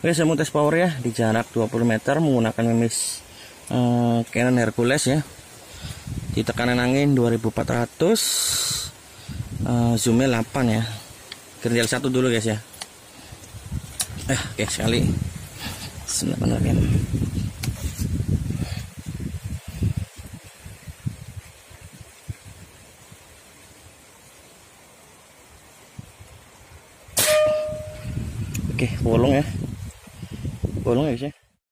Oke, saya mau tes power ya di jarak 20 meter menggunakan memis Canon Hercules ya. Di tekanan angin 2400, zoomnya 8 ya. Gerinjal 1 dulu guys ya. Oke, sekali. Sebentar ya. Oke, bolong ya. Bolong ya guys ya.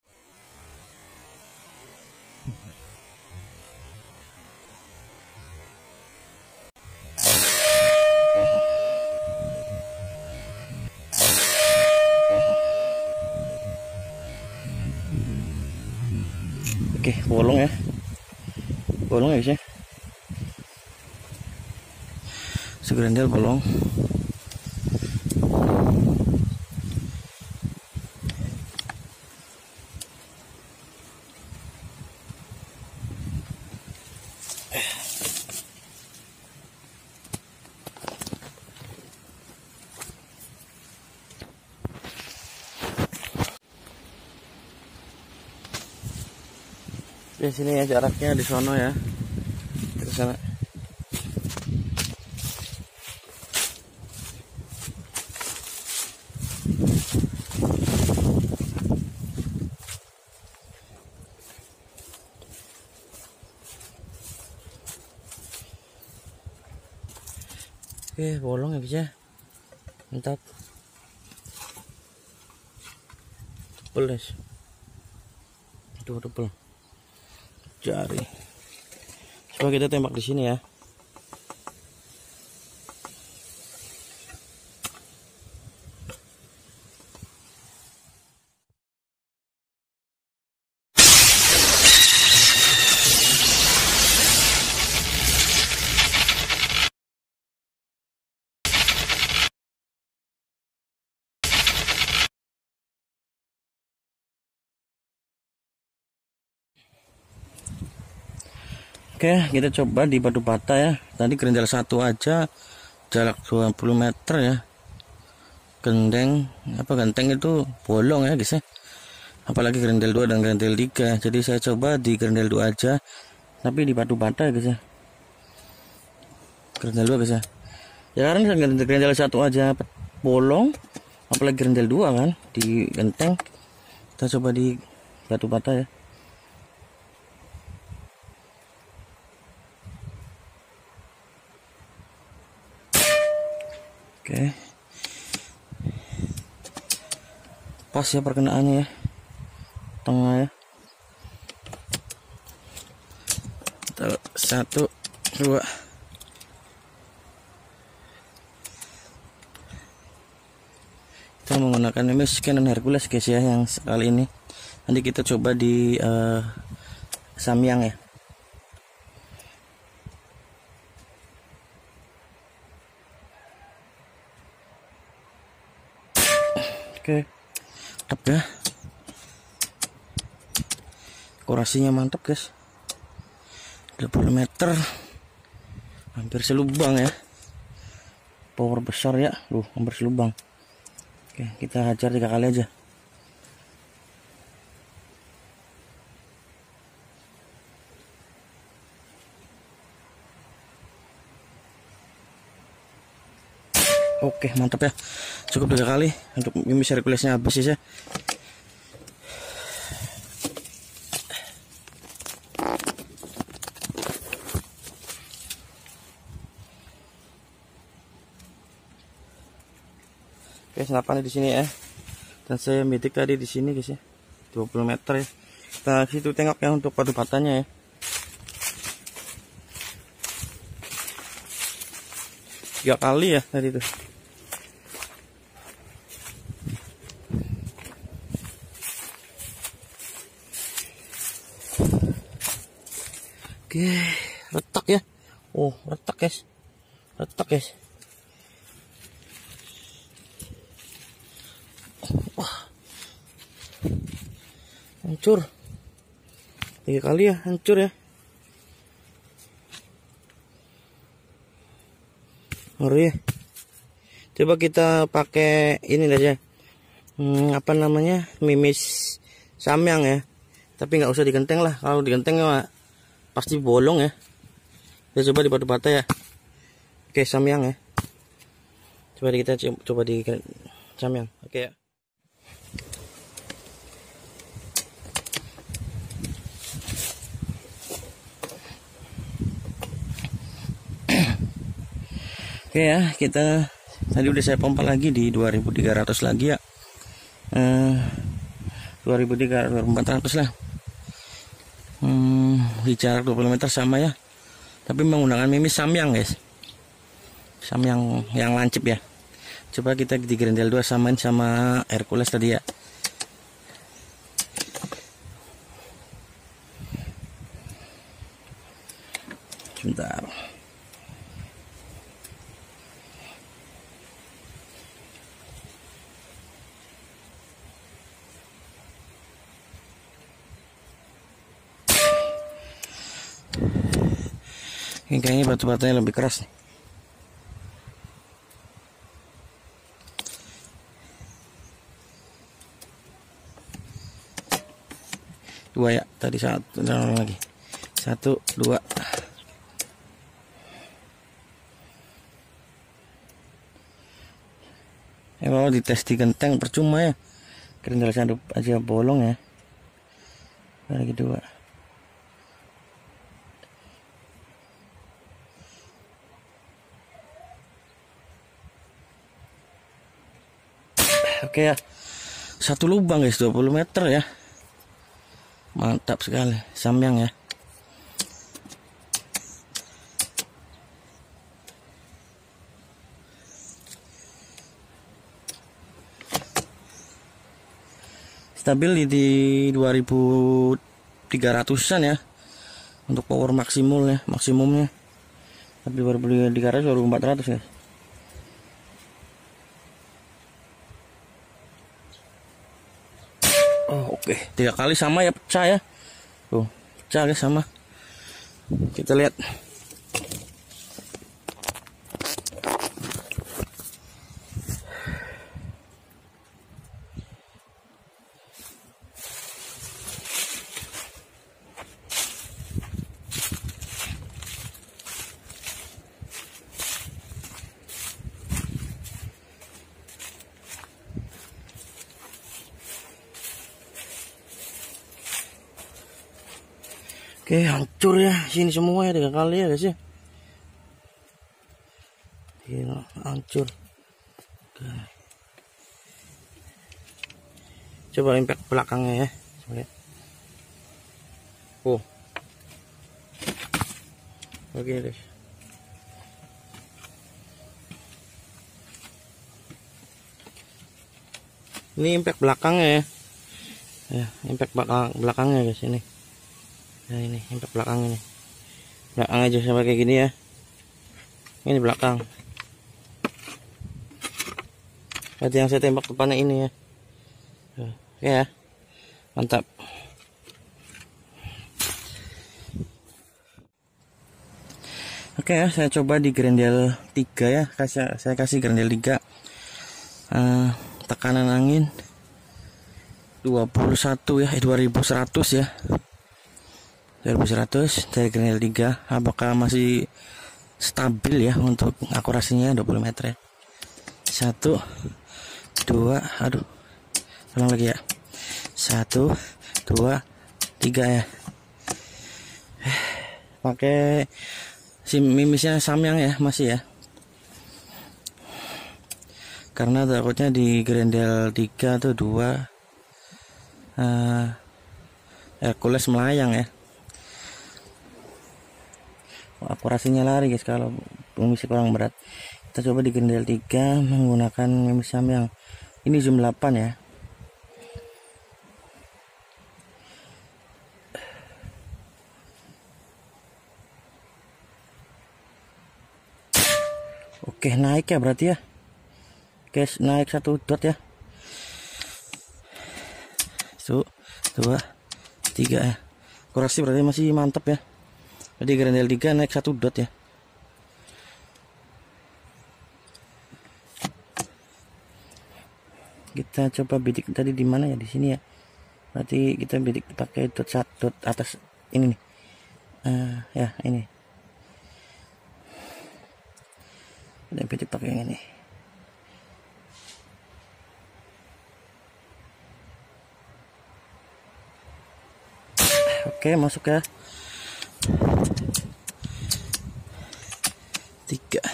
Oke, bolong ya. Bolong ya guys ya. Segerendel bolong. Di sini ya jaraknya di sono ya. Ke sana. Oke, bolong ya guys ya. Mantap. Tebel guys. Itu tebel. Jari. Coba kita tembak di sini ya. Oke, kita coba di batu bata ya. Tadi gerinjal 1 aja jarak 20 meter ya. Genteng itu bolong ya guys ya. Apalagi gerinjal 2 dan gerinjal 3. Jadi saya coba di gerinjal 2 aja. Tapi di batu bata ya guys ya. Gerinjal 2 guys ya. Ya karena gerinjal 1 aja bolong, apalagi gerinjal 2 kan di genteng. Kita coba di batu bata ya. Oke, pas ya perkenaannya ya, tengah ya. 1, 2. Kita menggunakan memis Canon Hercules guys ya yang sekali ini. Nanti kita coba di Samyang ya. Oke, mantap ya. Akurasinya mantap guys. 20 meter. Hampir selubang ya. Power besar ya. Hampir selubang. Oke, kita hajar 3 kali aja. Oke, mantap ya. Cukup 3 kali untuk memis Herculesnya habis ya. Oke, senapannya di sini ya. Dan saya mitik tadi di sini guys ya. 20 meter ya. Kita situ tengok ya untuk batu batanya ya. Tiga kali ya tadi itu. Oke, retak ya. Oh, retak guys. Retak guys. Wah. Hancur. 3 kali ya, hancur ya. Ngeri ya. Coba kita pakai ini aja. apa namanya, mimis Samyang ya. Tapi nggak usah digenteng lah, kalau digenteng ya pasti bolong ya. Kita coba di batu bata ya. Oke, Samyang ya. Coba kita coba di Samyang. Oke ya. Oke ya, kita tadi udah saya pompa lagi di 2300 lagi ya. 2300 2400 lah. Di jarak 20 meter sama ya. Tapi menggunakan mimis Samyang guys. Samyang yang lancip ya. Coba kita di Grendel 2 samain sama Hercules tadi ya. Sebentar. Ini kayaknya batu-batunya lebih keras nih. Dua ya, tadi satu lagi. 1, 2. Kalau dites di genteng percuma ya. Grendel satu aja bolong ya. Lagi 2. Oke ya, satu lubang guys, 20 meter ya. Mantap sekali, Samyang ya. Stabil di 2300-an ya. Untuk power maksimumnya. Tapi 2300 2400 ya. Oh, oke. 3 kali sama ya, pecah ya. Tuh, pecah guys sama. Kita lihat. Oke, hancur ya sini semua ya 3 kali ya guys ya. Gila, hancur. Oke. Coba impact belakangnya ya. Coba lihat. Oh. Oke guys. Ini impact belakangnya ya. Ya, impact belakangnya guys ini. Nah ini impact belakang ini. Belakang aja sama kayak gini ya. Ini belakang. Berarti yang saya tembak depannya ini ya. Oke ya. Mantap. Oke ya, saya coba di Grendel 3 ya. Saya kasih Grendel 3. Tekanan angin 21 ya, 2100 ya. 2100 dari Grendel 3. Apakah masih stabil ya untuk akurasinya 20 meter ya. 1 2, aduh, ulang lagi ya. 1 2 3 ya. Pakai si mimisnya Samyang ya, masih ya. Karena takutnya di Grendel 3 tuh 2 Hercules melayang ya. Akurasinya lari guys kalau mimis kurang berat. Kita coba di Grendel 3 menggunakan mimis Samyang. Ini zoom 8 ya. Oke, naik ya berarti ya. Guys, naik 1 dot ya. 1 2 3 ya. Akurasi berarti masih mantap ya. Jadi Grendel 3 naik 1 dot ya. Kita coba bidik tadi di mana ya, di sini ya. Berarti kita bidik pakai dot atas ini nih. Ya ini. Kita bidik pakai yang ini. Oke, masuk ya. 3.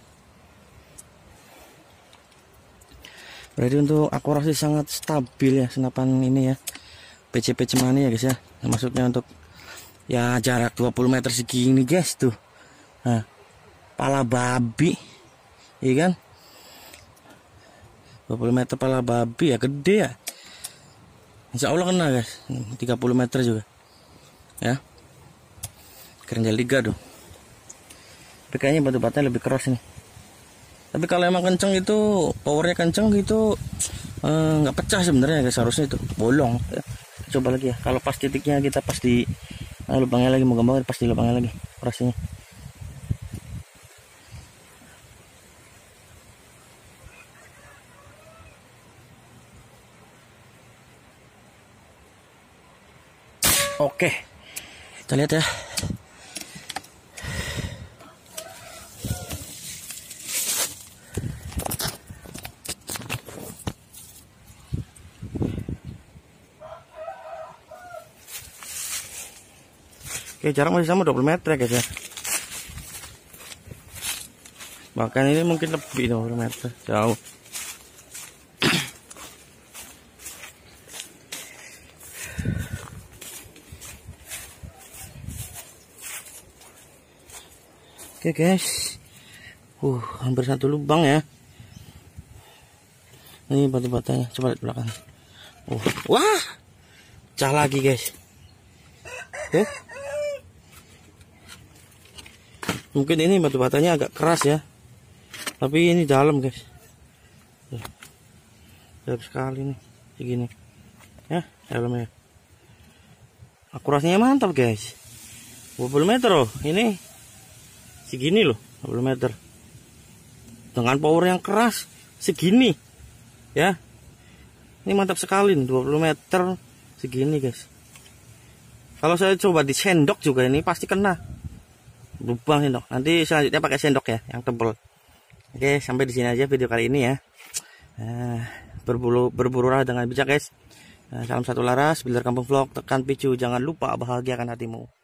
Berarti untuk akurasi sangat stabil ya senapan ini ya. PCP Cemani ya guys ya. Maksudnya untuk ya jarak 20 meter segini guys tuh. Nah, pala babi. Iya kan? 20 meter pala babi ya, gede ya. Insya Allah kena guys. 30 meter juga. Ya. Kerenjal 3 tuh. Tapi kayaknya batu-batanya lebih keras nih. Tapi kalau emang kenceng itu, powernya kenceng gitu, nggak pecah sebenarnya guys, harusnya itu bolong. Coba lagi ya. Kalau pas titiknya kita pas di lubangnya lagi, mau gambar pas di lubangnya lagi operasinya. Oke, kita lihat ya. Oke, jarak masih sama 20 meter ya guys ya. Bahkan ini mungkin lebih 20 meter, jauh. Oke guys. Hampir 1 lubang ya. Ini batu-batanya, coba lihat belakang. Wah. Pecah lagi guys. Mungkin ini batu batanya agak keras ya, tapi ini dalam guys, dalam sekali nih, segini ya dalamnya. Akurasinya mantap guys, 20 meter loh, ini segini loh, 20 meter dengan power yang keras segini ya. Ini mantap sekali nih, 20 meter segini guys. Kalau saya coba di sendok juga ini pasti kena lubang sendok. Nanti selanjutnya pakai sendok ya yang tebal. Oke, sampai di sini aja video kali ini ya. Berburulah dengan bijak guys. Salam satu laras, Bilder Kampung Vlog, tekan picu, jangan lupa bahagiakan hatimu.